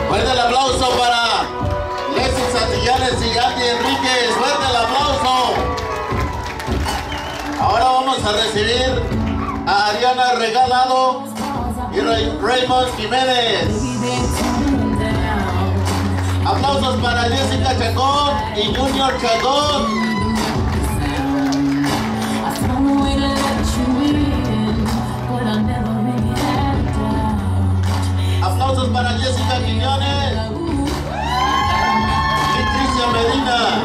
Fuerte el aplauso para Leslie Santillanes y Andy Enríquez. Fuerte el aplauso. Ahora vamos a recibir a Ariana Regalado y Raymond Jiménez. Aplausos para Jessica Chacón y Junior Chacón. Aplausos para Jessica Quiñones y Cristian Medina.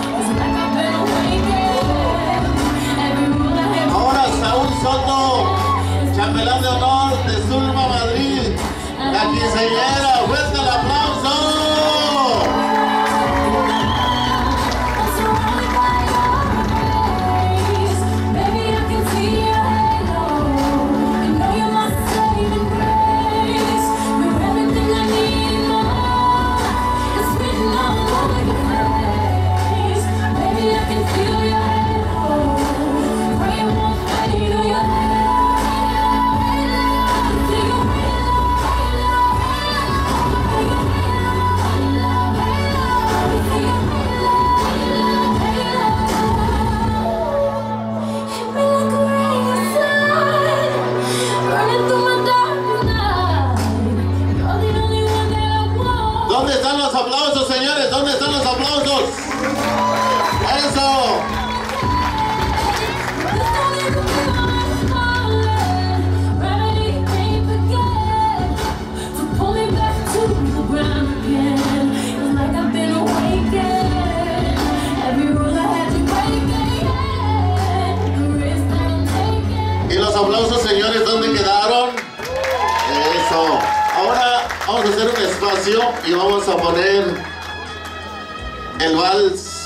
Ahora Saúl Soto, chambelán de honor de Zulma Madrid, la quinceañera. ¡Fuerte el aplauso! ¿Dónde están los aplausos, señores? ¿Dónde están los aplausos? ¡Eso! ¿Y los aplausos, señores, dónde quedaron? Eso. Ahora vamos a hacer un espacio y vamos a poner el vals